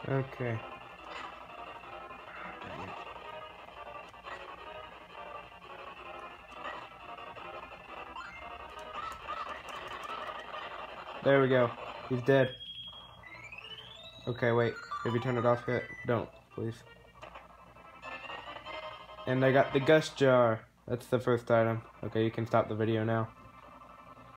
Okay. There we go. He's dead. Okay, wait. Have you turned it off yet? Don't, please. And I got the Gus jar. That's the first item. Okay, you can stop the video now.